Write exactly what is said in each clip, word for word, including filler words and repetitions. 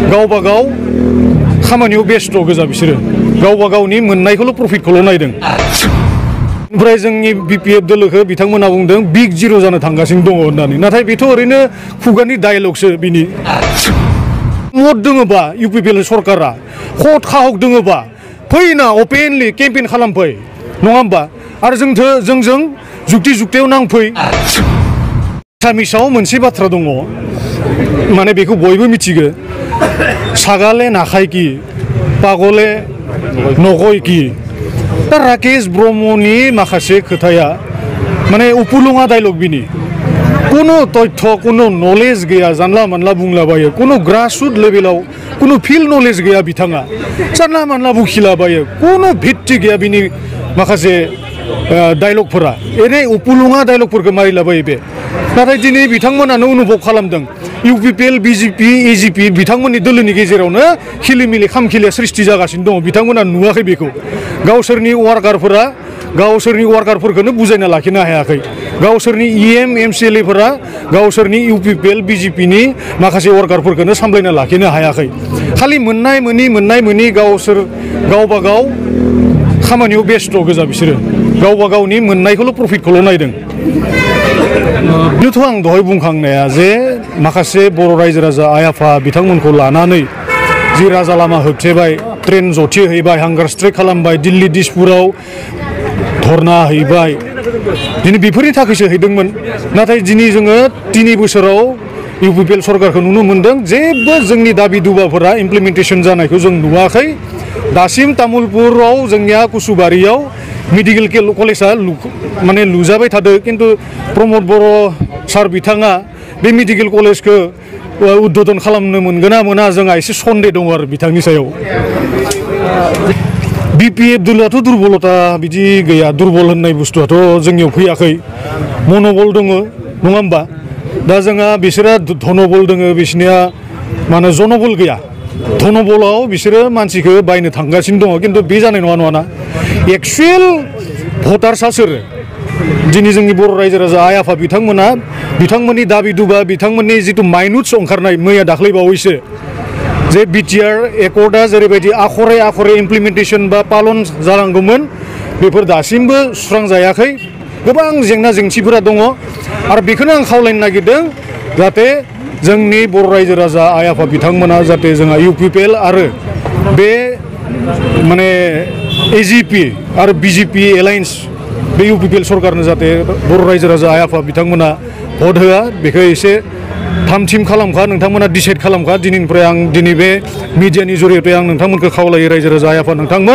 गावबा गाव खामानियाव बेस्थ' गोजा बिसोरो गावबा गावनि मोननायखौल' प्रफिटखौल' नायदों ओमफ्राय जोंनि बिपिएफ दोलोखौ बिथांमोना बुंदों बिग जिर' जानो थांगासिनो दङ होननानै नाथाय बेथ' ओरैनो खुगानि डायलगसो बिनि मद दोङोबा इउपिपिएल सरकारा हद खाहक दोङोबा फैना अपेनलि केम्पेइन खालामफै नङा होमबा आरो जोंथो जोंजों जुक्ति जुक्तियाव नांफै एसामिसाव मोनसे बाथ्रा दङ माने बेखौ बयबो मिथिगो सागाले नाखायकि पागले नगयकि दा राकेश ब्रह्मनि माखासे खोथाया माने उपुलुङा डायलग बिनि कोनो तथ्य कोनो नलेज गैया जानला मानला बुंलाबायो कोनो ग्रासरुट लेभेलाव कोनो फिल्ड नलेज गैया बिथाङा जानला मानला बुखिलाबायो कोनो भित्ति गैया बिनि माखासे डायलगफोरा एरै उपुलुङा डायलगफोरखौ मारिलाबायो बे नाथाय दिनै बिथांमोनानो अनुभव खालामदों इउपिपिएल बिजेपि एजिपि बिथांमोननि दोलोनि गेजेरावनो खिलिमिलि खामखिलिया सृष्टि जागासिनो दङ बिथांमोना नुवाखै बेखौ गावसोरनि वार्कारफोरा गावसोरनि वार्कारफोरखौनो बुजायना लाखिनो हायाखै गावसोरनि इएम एमसिएलएफोरा गावसोरनि इउपिपिएल बिजेपिनि माखासे वार्कारफोरखौनो सामलायना लाखिनो हायाखै खालि मोननाय मोनि मोननाय मोनि गावसोर गावबा गाव खामानियाव बेस्थ' गोजा बिसोरो गावबा गावनि मोननायखौल' प्रफिटखौल' नायदों बेनोथ' आं दहाय बुंखांनाया जे माखासे बर' रायजो राजा आइ आफा बिथांमोनखौ लानानै जि राजा लामा होबथेबाय ट्रेन जथि हैबाय हांगार स्ट्राइक खालामबाय दिल्ली दिसपुराव धरना हैबाय दिनै बेफोरनि थाखायसो हैदोंमोन नाथाय दिनै जोङो तिनि बोसोराव इउपिपिएल सरकारखौ नुनो मोनदों जेबो जोंनि दाबि दुबाफोरा इमप्लिमेन्टेसन जानायखौ जों नुवाखै दासिम तामुलपुराव जोंनिया कुसुबारियाव मेडिकेल कलेजा माने लुजाबाय थादों किन्तु प्रमद बर' सार बिथाङा बे मेडिकेल कलेजखौ उद्बोधन खालामनो मोनगोन ना मोना जोंहा एसे सन्देह दङ आरो बिथांनि सायाव बिपिएफ दोलोआथ' दुरबलता बिदि गैया दुरबल होननाय बुस्थुआथ' जोंनियाव फैयाखै मन'बल दङ नङा होमबा दा जोंहा बिसोरा धनबल दङ बिसोरनिया माने जनबल गैया धनबलाव बिसोरो मानसिखौ बायनो थांगासिनो दङ किन्तु बे जानाय नङा नङाना एक्सुएल भटार्सआ सोर दिनै जोंनि बर' रायजो राजा आइ आफा बिथांमोना बिथांमोननि दाबि दुबा बिथांमोननि जिथु माइनुट्स ओंखारनाय मैया दाख्लैबावैसो जे बिटिआर एकर्डआ जेरैबायदि आखरे आखरे इमप्लिमेन्टेसन बा पालन जानांगौमोन बेफोर दासिमबो सुस्रांजायाखै गोबां जेंना जेंसिफोरा दङ आरो बेखौनो आं खावलायनो नागिरदों जाहाथे जोंनि बर' रायजो राजा आइ आफा बिथांमोना जाहाथे जोंहा इउपिपिएल आरो बे माने एजिपि आरो बिजेपि एलायन्स बे इउपिपिएल सरकारनो जाहाथे बर' रायजो राजा आइ आफा बिथांमोना भट होआ बेखौ एसे थाम थिम खालामखा नोंथांमोना डिसाइड खालामखा दिनैनिफ्राय आं दिनै बे मिडियानि जरियते आं नोंथांमोनखौ खावलायो रायजो राजा आइ आफा नोंथांमोन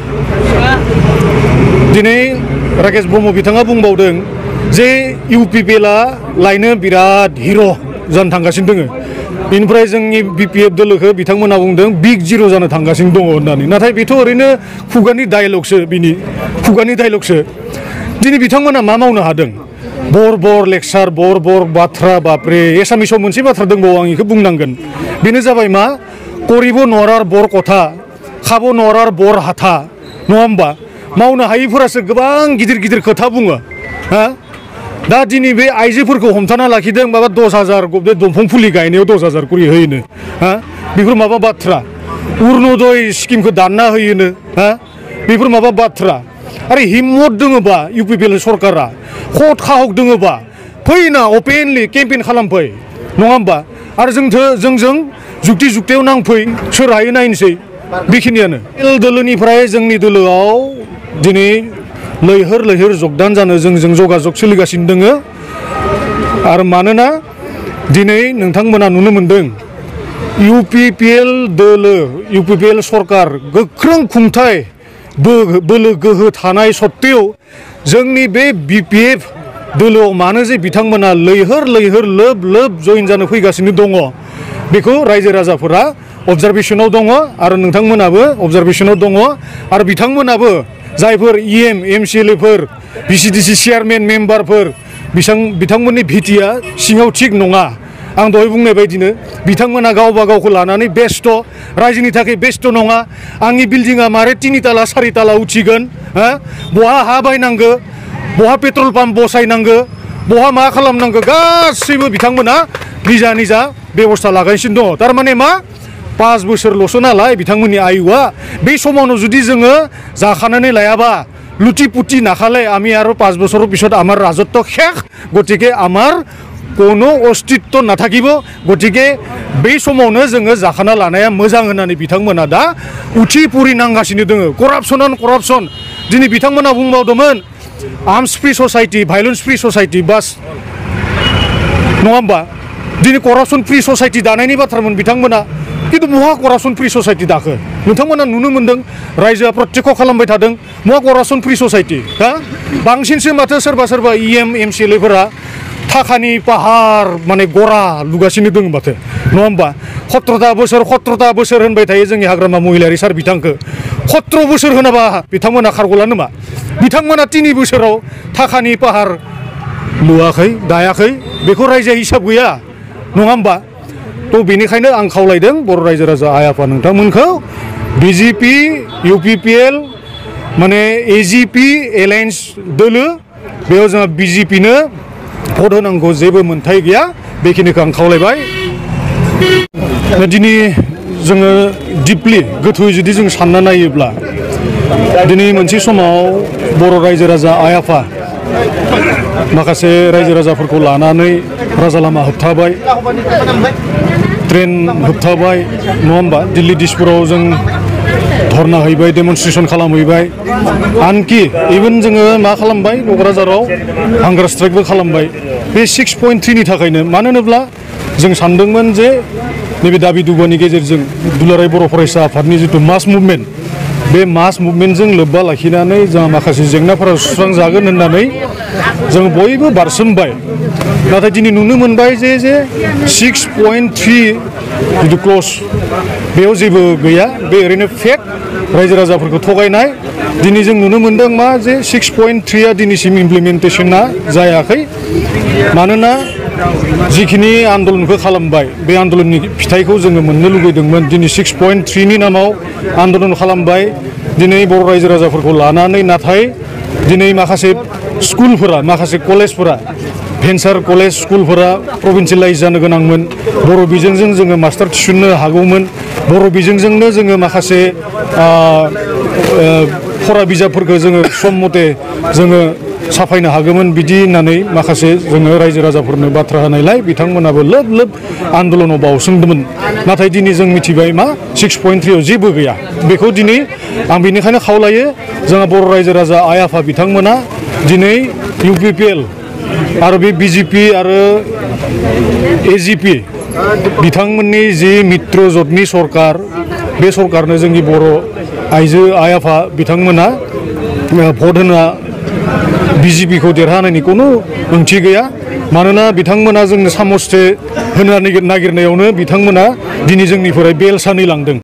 दिनै राकेश ब्रह्म बिथाङा बुंबावदों जे इउपिपिएलआ लायनो बिराद हिर' जानो थांगासिनो दङ बेनिफ्राय जोंनि बिपिएफ दोलोखौ बिथांमोना बुंदों बिग जिर' जानो थांगासिनो दङ होननानै नाथाय बेथ' ओरैनो खुगानि डायलगसो बिनि खुगानि डायलगसो दिनै बिथांमोना मा मावनो हादों बर बर लेक्सार बर बर बाथ्रा बापरे एसामिसाव मोनसे बाथ्रा दंबावो आं बेखौ बुंनांगोन बेनो जाबाय मा करिबो नरार बर कथा खाबो नरार बर हाथा नङा होमबा मावनो हायैफोरासो गोबां गिदिर गिदिर खोथा बुङो हा दा दिनै बे आइजोफोरखौ हमथाना लाखिदों माबा दस हाजार बे दंफां फुलि गायनायाव दस हाजार करि होयोनो हा बेफोर माबा बाथ्रा अरुणोदय स्किमखौ दानना होयोनो हा बेफोर माबा बाथ्रा आरो हिम्मत दोङोबा इउपिपिएल सरकारा हद खाहक दोङोबा फैना अपेनलि केम्पेइन खालामफै नङा होमबा आरो जोंथो जोंजों जुक्ति जुक्तियाव नांफै सोर हायो नायनोसै बेखिनियानो दोलोनिफ्राय जोंनि दोलोआव दिनै लैहोर लैहोर जगदान जानो जोंजों जगाजग सोलिगासिनो दोङो आरो मानोना दिनै नोंथांमोना नुनो मोनदों इउपिपिएल दोलो इउपिपिएल सरकार गोख्रों खुंथाय बोलो गोहो थानाय सत्तेव जोंनि बे बिपिएफ दोलोआव मानो जे बिथांमोना लैहोर लैहोर लोब लोब जइन जानो फैगासिनो दङ बेखौ रायजो राजाफोरा अबजारभेशनाव दङ आरो नोंथांमोनाबो अबजारभेशनाव दङ आरो बिथांमोनाबो जायफोर इएम एमसिएलएफोर बिसिडिसि चेयारमेन मेम्बारफोर बिथांमोननि भिटिया सिङाव थिग नङा आं दहाय बुंनाय बायदिनो बिथांमोना गावबा गावखौ लानानै बेस्थ' रायजोनि थाखाय बेस्थ' नङा आंनि बिल्डिंआ मारे तिनि ताला सारि ताला उथिगोन हा बहा हा बायनांगो बहा पेट्रल पाम्प बसायनांगो बहा मा खालामनांगो गासैबो बिथांमोना निजा निजा बेबस्था लागासिनो दङ थारमाने मा पास बोसोरल'सो नालाय बिथांमोननि आयुआ बे समावनो जुदि जोङो जाखानानै लायाबा लुटि पुटि नाखाले আমি আৰু পাঁচ বছৰৰ পিছত আমাৰ ৰাজত্ব শেষ গতিকে আমাৰ কোনো অস্তিত্ব নাথাকিব গতিকে बै समावनो जोङो जाखाना लानाया मोजां होननानै बिथांमोना दा उथि पुरि नांगासिनो दङ करापसन अन करापसन दिनै बिथांमोना बुंबावदोंमोन arms free society violence free society बास नङा होमबा दिनै करापसन फ्री ससाइटि दानायनि बाथ्रामोन बिथांमोना किन्तु महा करापसन फ्री ससाइटि दाखो नोंथांमोना नुनो मोन्दों रायजोआ प्रत्यक्ष खालामबाय थादों महा करापसन फ्री ससाइटि हा बांसिनसो माथो सोरबा सोरबा इएम एमसिएलएफोरा थाखानि पाहार माने गरा लुगासिनो दङ माथो नङा होमबा सत्रता बोसोर सत्रता बोसोर होनबाय थायो जोंनि हाग्रामा महिलारि सार बिथांखौ सत्र बोसोर होनाबा बिथांमोना खारग'ला नामा बिथांमोना तिनि बोसोराव थाखानि पाहार लुवाखै दायाखै बेखौ रायजो हिसाब गैया नङा होमबा तो बेनिखायनो आं खावलायदों बर' रायजो राजा आइ आफा नोंथांमोनखौ बिजेपि इउपिपिएल माने एजिपि एलायन्स दोलो बेयाव जोंहा बिजेपिनो भट होनांगौ जेबो मोन्थाय गैया बेखिनिखौ आं खावलायबाय दिनै जोङो दिपलि गोथौयै जुदि जों सानना नायोब्ला दिनै मोनसे समाव बर' रायजो राजा आइ आफा माखासे रायजो राजाफोरखौ लानानै राजा लामा होबथाबाय ट्रेन होबथाबाय नङा होमबा दिल्ली दिसपुराव जों धरना हैबाय डेमनस्ट्रेशन खालामहैबाय आनकि इभेन जोङो मा खालामबाय क'क्राझाराव हांगार स्ट्राइकबो खालामबाय बे सिक्स पइन्ट थ्रिनि थाखायनो मानो होनोब्ला जों सानदोंमोन जे नैबे दाबि दुबानि गेजेरजों दुलाराय बर' फरायसा आफादनि जिथु मास मुभमेन्ट बे मास मुभमेन्टजों लोब्बा लाखिनानै जोंहा माखासे जेंनाफोरा सुस्रांजागोन होननानै जों बयबो बारसोमबाय नाथाय दिनै नुनो मोनबाय जे जे सिक्स पइन्ट थ्रि जिथु क्लज बेयाव जेबो गैया बे ओरैनो फेक रायजो राजाफोरखौ थगायनाय दिनै जों नुनो मोनदों मा जे सिक्स पइन्ट थ्रिआ दिनैसिम इमप्लिमेन्टेसना जायाखै मानोना जिखिनि आन्दलनखौ खालामबाय बे आन्दलननि फिथाइखौ जोङो मोननो लुबैदोंमोन दिनै सिक्स पइन्ट थ्रिनि नामाव आन्दलन खालामबाय दिनै बर' रायजो राजाफोरखौ लानानै नाथाय दिनै माखासे स्कुलफोरा माखासे कलेजफोरा भेन्सार कलेज स्कुलफोरा प्रभिन्सियेलाइज जानो गोनांमोन बर' बिजोंजों जोङो मास्टार थिसननो हागौमोन बर' बिजोंजोंनो जोङो माखासे फरा बिजाबफोरखौ जोङो सम मथे जोङो साफायनो हागौमोन बिदि होननानै माखासे जोङो रायजो राजाफोरनो बाथ्रा होनायलाय बिथांमोनाबो लोब लोब आन्दलनाव बावसोमदोंमोन नाथाय दिनै जों मिथिबाय मा सिक्स पइन्ट थ्रिआव जेबो गैया बेखौ दिनै आं बेनिखायनो खावलायो जोंहा बर' रायजो राजा आइ आफा बिथांमोना दिनै इउपिपिएल आरो बे बिजेपि आरो एजिपि बिथांमोननि जि मित्र जथनि सरकार बे सरकारनो जोंनि बर' आइजो आइ आफा बिथांमोना भट होना बिजेपिखौ देरहानायनि कोनो ओंथि गैया मानोना बिथांमोना जोंनो सामसथे होनो नागिरनायावनो बिथांमोना दिनै जोंनिफ्राय बेल सानै लांदों।